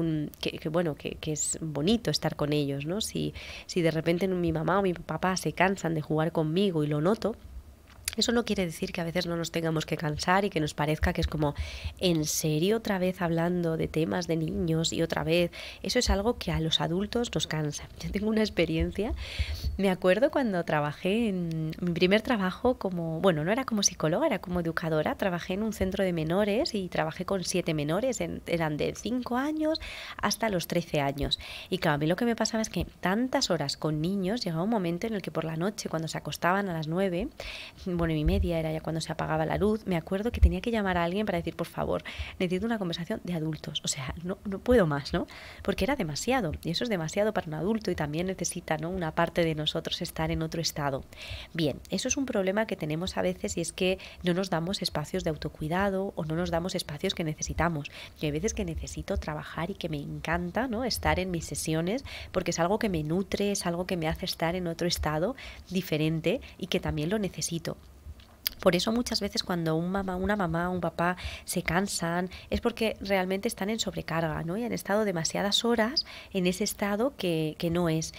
que es bonito estar con ellos, ¿no? Si de repente mi mamá o mi papá se cansan de jugar conmigo y lo noto, eso no quiere decir que a veces no nos tengamos que cansar y que nos parezca que es como, ¿en serio otra vez hablando de temas de niños y otra vez? Eso es algo que a los adultos nos cansa. Yo tengo una experiencia, me acuerdo cuando trabajé en mi primer trabajo como, bueno, no era como psicóloga, era como educadora, trabajé en un centro de menores y trabajé con 7 menores, eran de 5 años hasta los 13 años. Y claro, a mí lo que me pasaba es que tantas horas con niños, llegaba un momento en el que por la noche, cuando se acostaban a las 9, bueno, y media era ya cuando se apagaba la luz, me acuerdo que tenía que llamar a alguien para decir, por favor, necesito una conversación de adultos, o sea, no puedo más, ¿no? Porque era demasiado, y eso es demasiado para un adulto y también necesita, ¿no?, una parte de nosotros estar en otro estado. Bien, eso es un problema que tenemos a veces y es que no nos damos espacios de autocuidado o no nos damos espacios que necesitamos. Yo hay veces que necesito trabajar y que me encanta, ¿no?, estar en mis sesiones porque es algo que me nutre, es algo que me hace estar en otro estado diferente y que también lo necesito. Por eso muchas veces cuando una mamá, un papá se cansan es porque realmente están en sobrecarga, ¿no? Y han estado demasiadas horas en ese estado que no es.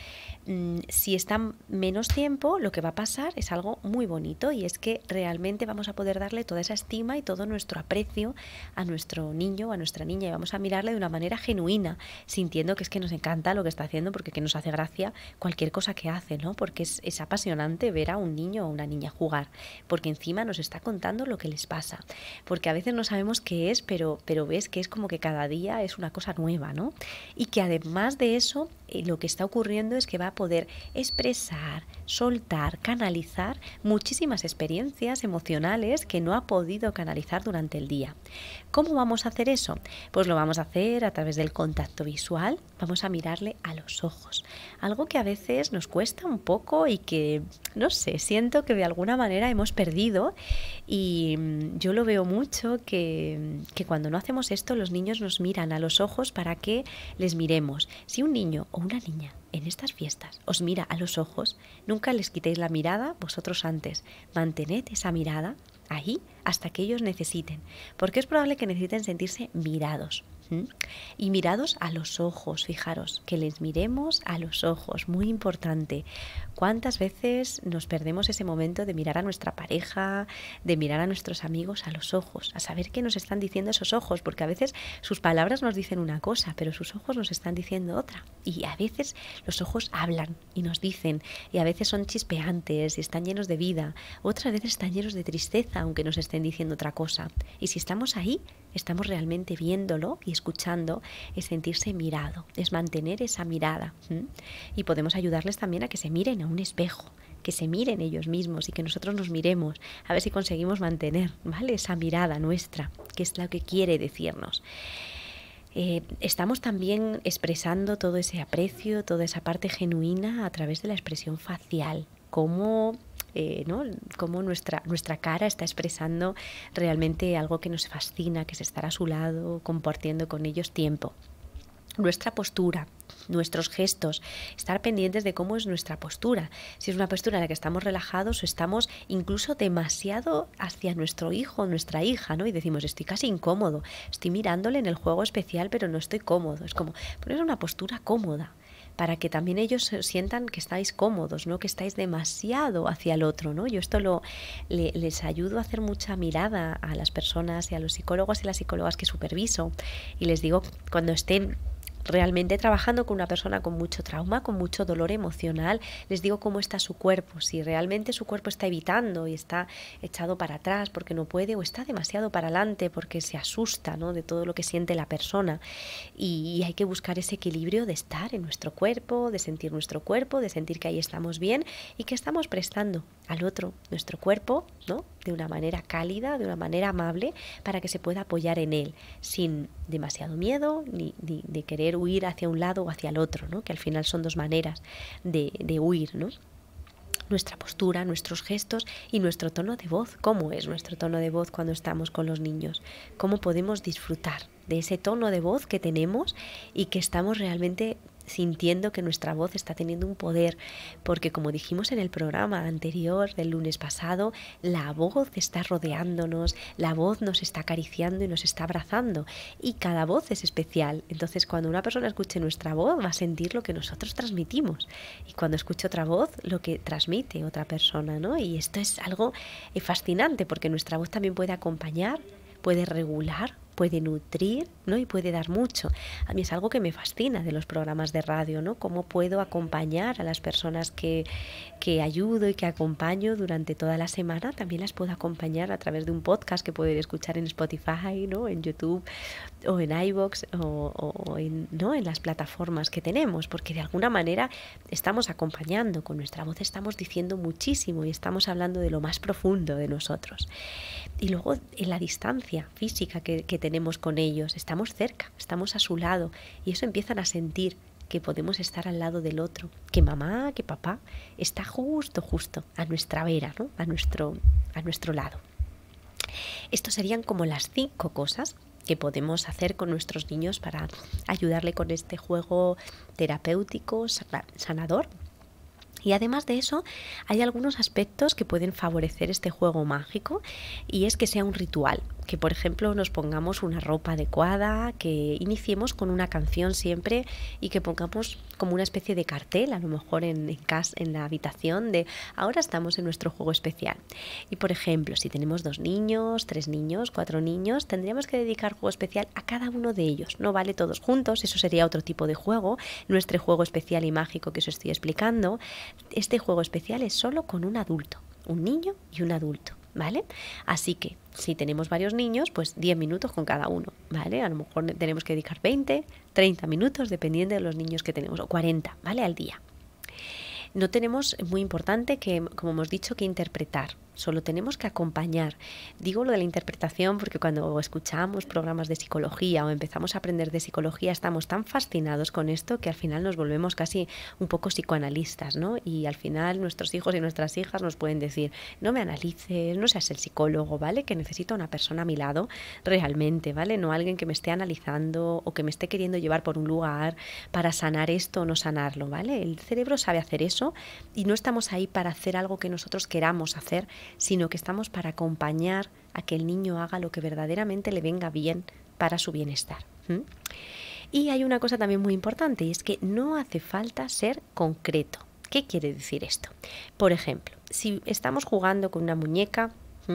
Si están menos tiempo, lo que va a pasar es algo muy bonito y es que realmente vamos a poder darle toda esa estima y todo nuestro aprecio a nuestro niño o a nuestra niña y vamos a mirarle de una manera genuina, sintiendo que es que nos encanta lo que está haciendo porque que nos hace gracia cualquier cosa que hace, ¿no? Porque es apasionante ver a un niño o una niña jugar, porque encima nos está contando lo que les pasa, porque a veces no sabemos qué es, pero ves que es como que cada día es una cosa nueva, ¿no? Y que además de eso, lo que está ocurriendo es que va poder expresar, soltar, canalizar muchísimas experiencias emocionales que no ha podido canalizar durante el día. ¿Cómo vamos a hacer eso? Pues lo vamos a hacer a través del contacto visual, vamos a mirarle a los ojos, algo que a veces nos cuesta un poco y que, no sé, siento que de alguna manera hemos perdido, y yo lo veo mucho que cuando no hacemos esto los niños nos miran a los ojos para que les miremos. Si un niño o una niña en estas fiestas os mira a los ojos, nunca les quitéis la mirada vosotros antes, mantened esa mirada ahí hasta que ellos necesiten, porque es probable que necesiten sentirse mirados. Y mirados a los ojos, fijaros, que les miremos a los ojos, muy importante. ¿Cuántas veces nos perdemos ese momento de mirar a nuestra pareja, de mirar a nuestros amigos a los ojos, a saber qué nos están diciendo esos ojos? Porque a veces sus palabras nos dicen una cosa, pero sus ojos nos están diciendo otra. Y a veces los ojos hablan y nos dicen, y a veces son chispeantes y están llenos de vida, otras veces están llenos de tristeza, aunque nos estén diciendo otra cosa. Y si estamos ahí, estamos realmente viéndolo y escuchando, es sentirse mirado, es mantener esa mirada. Y podemos ayudarles también a que se miren a un espejo, que se miren ellos mismos y que nosotros nos miremos, a ver si conseguimos mantener, ¿vale?, esa mirada nuestra, que es lo que quiere decirnos. Estamos también expresando todo ese aprecio, toda esa parte genuina a través de la expresión facial, cómo nuestra cara está expresando realmente algo que nos fascina, que es estar a su lado, compartiendo con ellos tiempo. Nuestra postura, nuestros gestos, estar pendientes de cómo es nuestra postura. Si es una postura en la que estamos relajados o estamos incluso demasiado hacia nuestro hijo o nuestra hija, ¿no? Y decimos, estoy casi incómodo, estoy mirándole en el juego especial, pero no estoy cómodo. Es como poner una postura cómoda, para que también ellos sientan que estáis cómodos, no que estáis demasiado hacia el otro, ¿no? Yo esto les ayudo a hacer mucha mirada a las personas y a los psicólogos y las psicólogas que superviso, y les digo, cuando estén realmente trabajando con una persona con mucho trauma, con mucho dolor emocional, les digo cómo está su cuerpo, si realmente su cuerpo está evitando y está echado para atrás porque no puede, o está demasiado para adelante porque se asusta, ¿no?, de todo lo que siente la persona. Y hay que buscar ese equilibrio de estar en nuestro cuerpo, de sentir nuestro cuerpo, de sentir que ahí estamos bien y que estamos prestando al otro nuestro cuerpo, ¿no?, de una manera cálida, de una manera amable, para que se pueda apoyar en él, sin demasiado miedo ni de querer huir hacia un lado o hacia el otro, ¿no?, que al final son dos maneras de huir, ¿no? Nuestra postura, nuestros gestos y nuestro tono de voz. ¿Cómo es nuestro tono de voz cuando estamos con los niños? ¿Cómo podemos disfrutar de ese tono de voz que tenemos y que estamos realmente sintiendo que nuestra voz está teniendo un poder? Porque, como dijimos en el programa anterior del lunes pasado, la voz está rodeándonos, la voz nos está acariciando y nos está abrazando, y cada voz es especial. Entonces, cuando una persona escuche nuestra voz, va a sentir lo que nosotros transmitimos, y cuando escuche otra voz, lo que transmite otra persona, ¿no? Y esto es algo fascinante, porque nuestra voz también puede acompañar, puede regular, puede nutrir, ¿no?, y puede dar mucho. A mí es algo que me fascina de los programas de radio, ¿no?, cómo puedo acompañar a las personas que ayudo y que acompaño durante toda la semana. También las puedo acompañar a través de un podcast que pueden escuchar en Spotify, ¿no?, en YouTube o en iVoox o en las plataformas que tenemos, porque de alguna manera estamos acompañando con nuestra voz, estamos diciendo muchísimo y estamos hablando de lo más profundo de nosotros. Y luego, en la distancia física que tenemos con ellos, estamos cerca, estamos a su lado, y eso empiezan a sentir que podemos estar al lado del otro, que mamá, que papá está justo a nuestra vera, ¿no?, a nuestro lado. Estos serían como las 5 cosas que podemos hacer con nuestros niños para ayudarle con este juego terapéutico, sanador. Y además de eso, hay algunos aspectos que pueden favorecer este juego mágico, y es que sea un ritual, que por ejemplo nos pongamos una ropa adecuada, que iniciemos con una canción siempre y que pongamos como una especie de cartel, a lo mejor en casa, en la habitación, de ahora estamos en nuestro juego especial. Y por ejemplo, si tenemos 2 niños, 3 niños, 4 niños, tendríamos que dedicar juego especial a cada uno de ellos. No vale todos juntos, eso sería otro tipo de juego, nuestro juego especial y mágico que os estoy explicando. Este juego especial es solo con un adulto, un niño y un adulto, ¿vale? Así que si tenemos varios niños, pues 10 minutos con cada uno, ¿vale? A lo mejor tenemos que dedicar 20, 30 minutos, dependiendo de los niños que tenemos, o 40, ¿vale?, al día. No tenemos, muy importante, que, como hemos dicho, que interpretar. Solo tenemos que acompañar. Digo lo de la interpretación porque cuando escuchamos programas de psicología o empezamos a aprender de psicología estamos tan fascinados con esto que al final nos volvemos casi un poco psicoanalistas, ¿no? Y al final nuestros hijos y nuestras hijas nos pueden decir, no me analices, no seas el psicólogo, ¿vale? Que necesito una persona a mi lado realmente, ¿vale? No alguien que me esté analizando o que me esté queriendo llevar por un lugar para sanar esto o no sanarlo, ¿vale? El cerebro sabe hacer eso y no estamos ahí para hacer algo que nosotros queramos hacer, sino que estamos para acompañar a que el niño haga lo que verdaderamente le venga bien para su bienestar. Y hay una cosa también muy importante y es que no hace falta ser concreto. ¿Qué quiere decir esto? Por ejemplo, si estamos jugando con una muñeca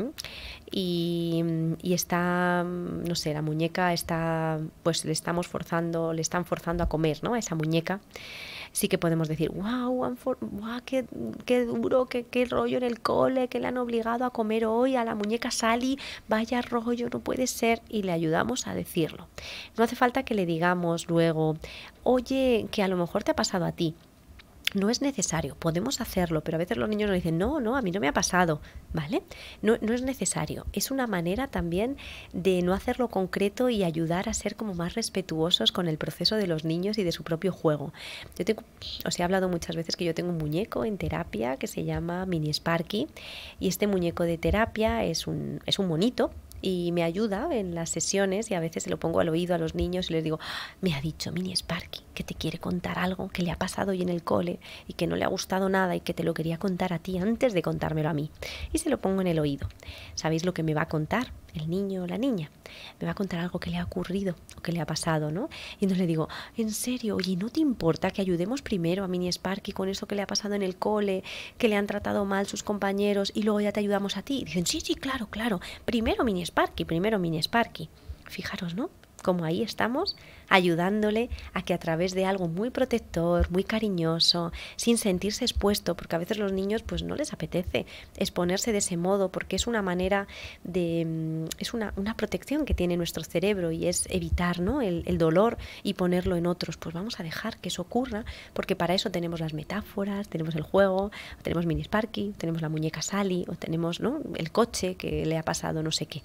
y está, no sé, la muñeca está, pues le están forzando a comer, ¿no? A esa muñeca. Sí que podemos decir, wow, qué duro, qué rollo en el cole, que le han obligado a comer hoy a la muñeca Sally, vaya rollo, no puede ser, y le ayudamos a decirlo. No hace falta que le digamos luego, oye, que a lo mejor te ha pasado a ti. No es necesario, podemos hacerlo, pero a veces los niños nos dicen, no, a mí no me ha pasado, ¿vale? No es necesario, es una manera también de no hacerlo concreto y ayudar a ser como más respetuosos con el proceso de los niños y de su propio juego. Os he hablado muchas veces que yo tengo un muñeco en terapia que se llama Mini Sparky y este muñeco de terapia es un monito y me ayuda en las sesiones y a veces se lo pongo al oído a los niños y les digo, me ha dicho Mini Sparky que te quiere contar algo que le ha pasado hoy en el cole y que no le ha gustado nada y que te lo quería contar a ti antes de contármelo a mí. Y se lo pongo en el oído. ¿Sabéis lo que me va a contar el niño o la niña? Me va a contar algo que le ha ocurrido o que le ha pasado, ¿no? Y entonces le digo, en serio, oye, ¿no te importa que ayudemos primero a Mini Sparky con eso que le ha pasado en el cole, que le han tratado mal sus compañeros y luego ya te ayudamos a ti? Y dicen, sí, claro. Primero Mini Sparky. Fijaros, ¿no? Como ahí estamos ayudándole a que a través de algo muy protector, muy cariñoso, sin sentirse expuesto, porque a veces los niños pues no les apetece exponerse de ese modo, porque es una manera de, es una protección que tiene nuestro cerebro y es evitar, ¿no? el dolor y ponerlo en otros. Pues vamos a dejar que eso ocurra, porque para eso tenemos las metáforas, tenemos el juego, tenemos Mini Sparky, tenemos la muñeca Sally, o tenemos, ¿no? el coche que le ha pasado no sé qué.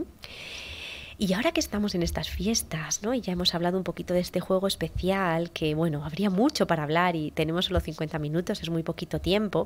Y ahora que estamos en estas fiestas, ¿no? Y ya hemos hablado un poquito de este juego especial, que bueno, habría mucho para hablar y tenemos solo 50 minutos, es muy poquito tiempo.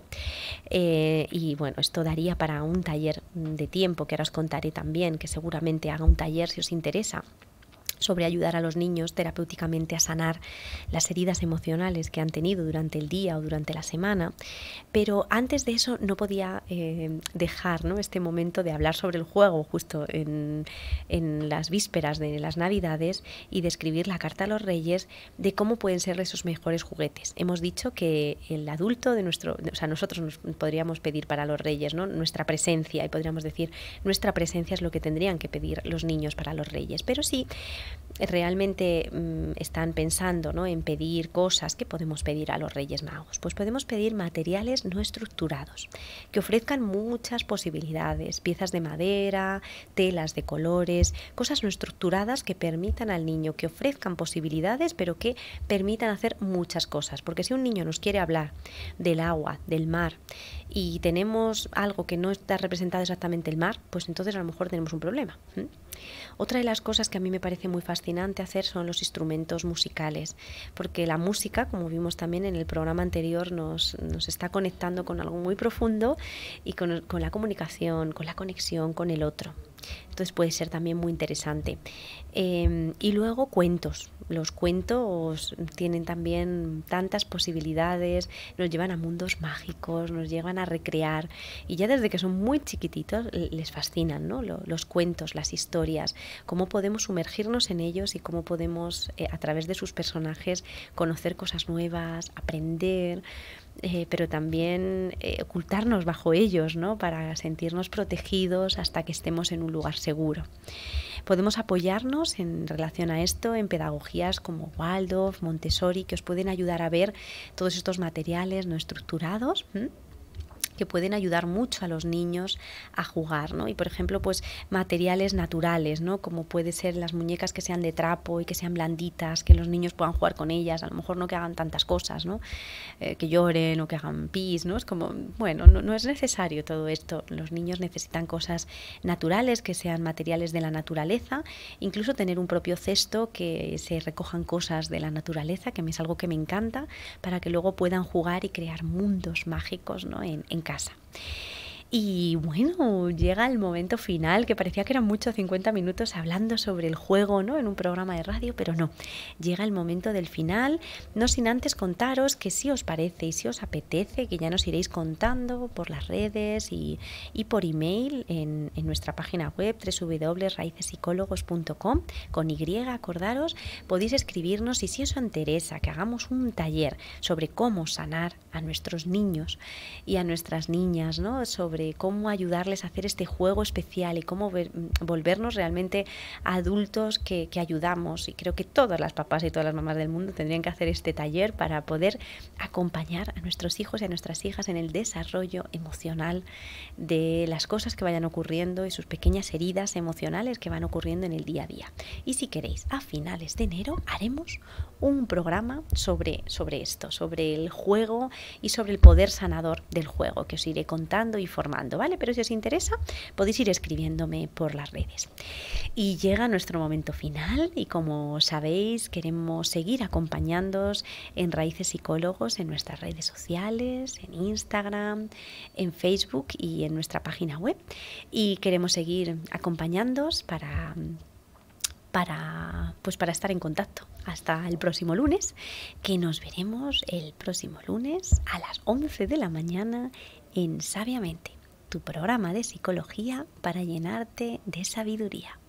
Y bueno, esto daría para un taller de tiempo, que ahora os contaré también, que seguramente haga un taller si os interesa, sobre ayudar a los niños terapéuticamente a sanar las heridas emocionales que han tenido durante el día o durante la semana. Pero antes de eso no podía dejar, ¿no? este momento de hablar sobre el juego justo en las vísperas de las Navidades y de escribir la carta a los Reyes de cómo pueden ser esos mejores juguetes. Hemos dicho que el adulto de nosotros nos podríamos pedir para los Reyes, ¿no? nuestra presencia, y podríamos decir nuestra presencia es lo que tendrían que pedir los niños para los Reyes. Pero sí, realmente están pensando, ¿no? en pedir cosas. ¿Qué podemos pedir a los Reyes Magos? Pues podemos pedir materiales no estructurados, que ofrezcan muchas posibilidades, piezas de madera, telas de colores, cosas no estructuradas que permitan al niño, que ofrezcan posibilidades, pero que permitan hacer muchas cosas. Porque si un niño nos quiere hablar del agua, del mar, y tenemos algo que no está representado exactamente el mar, pues entonces a lo mejor tenemos un problema. Otra de las cosas que a mí me parece muy fascinante hacer son los instrumentos musicales, porque la música, como vimos también en el programa anterior, nos está conectando con algo muy profundo y con la comunicación, con la conexión con el otro. Entonces puede ser también muy interesante. Y luego cuentos. Los cuentos tienen también tantas posibilidades, nos llevan a mundos mágicos, nos llevan a recrear, y ya desde que son muy chiquititos les fascinan, ¿no? Los cuentos, las historias, cómo podemos sumergirnos en ellos y cómo podemos a través de sus personajes conocer cosas nuevas, aprender, pero también ocultarnos bajo ellos, ¿no? para sentirnos protegidos hasta que estemos en un lugar seguro. Podemos apoyarnos en relación a esto en pedagogías como Waldorf, Montessori, que os pueden ayudar a ver todos estos materiales no estructurados que pueden ayudar mucho a los niños a jugar, ¿no? Y por ejemplo, pues materiales naturales, ¿no? Como puede ser las muñecas que sean de trapo y que sean blanditas, que los niños puedan jugar con ellas, a lo mejor no que hagan tantas cosas, ¿no? Que lloren o que hagan pis, ¿no? Es como, bueno, no es necesario todo esto. Los niños necesitan cosas naturales, que sean materiales de la naturaleza, incluso tener un propio cesto que se recojan cosas de la naturaleza, que es algo que me encanta, para que luego puedan jugar y crear mundos mágicos, ¿no? en casa. Y bueno, llega el momento final, que parecía que eran muchos 50 minutos hablando sobre el juego, ¿no? En un programa de radio, pero no. Llega el momento del final, no sin antes contaros que si os parece y si os apetece, que ya nos iréis contando por las redes y por email en nuestra página web www.raicespsicólogos.com con Y, acordaros, podéis escribirnos y si os interesa que hagamos un taller sobre cómo sanar a nuestros niños y a nuestras niñas, ¿no? Sobre cómo ayudarles a hacer este juego especial y cómo volvernos realmente adultos que ayudamos. Y creo que todas las papás y todas las mamás del mundo tendrían que hacer este taller para poder acompañar a nuestros hijos y a nuestras hijas en el desarrollo emocional de las cosas que vayan ocurriendo y sus pequeñas heridas emocionales que van ocurriendo en el día a día. Y si queréis, a finales de enero haremos un programa sobre esto, sobre el juego y sobre el poder sanador del juego, que os iré contando y formando, ¿vale? Pero si os interesa, podéis ir escribiéndome por las redes. Y llega nuestro momento final y como sabéis, queremos seguir acompañándoos en Raíces Psicólogos en nuestras redes sociales, en Instagram, en Facebook y en nuestra página web. Y queremos seguir acompañándoos para estar en contacto hasta el próximo lunes, que nos veremos el próximo lunes a las 11 de la mañana en Sabiamente, tu programa de psicología para llenarte de sabiduría.